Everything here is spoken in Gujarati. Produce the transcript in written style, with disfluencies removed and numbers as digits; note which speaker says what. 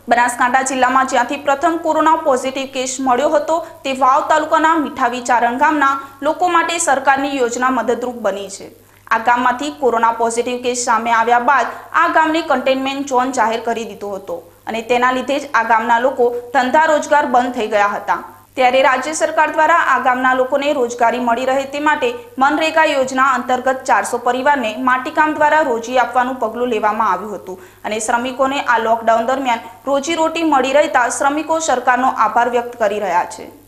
Speaker 1: બનાસકાંઠા જિલ્લામાં જ્યાંથી પ્રથમ કોરોના પોઝિટિવ કેસ મળ્યો હતો તે વાવ તાલુકાના મીઠાવી ચારણ ગામના લોકો માટે સરકારની યોજના મદદરૂપ બની છે। આ ગામમાંથી કોરોના પોઝિટિવ કેસ સામે આવ્યા બાદ આ ગામને કન્ટેનમેન્ટ ઝોન જાહેર કરી દીધો હતો અને તેના લીધે જ આ ગામના લોકો ધંધા રોજગાર બંધ થઈ ગયા હતા। ત્યારે રાજ્ય સરકાર દ્વારા આ ગામના લોકોને રોજગારી મળી રહે તે માટે મનરેગા યોજના અંતર્ગત 400 પરિવારને માટીકામ દ્વારા રોજી આપવાનું પગલું લેવામાં આવ્યું હતું અને શ્રમિકોને આ લોકડાઉન દરમિયાન રોજીરોટી મળી રહેતા શ્રમિકો સરકારનો આભાર વ્યક્ત કરી રહ્યા છે।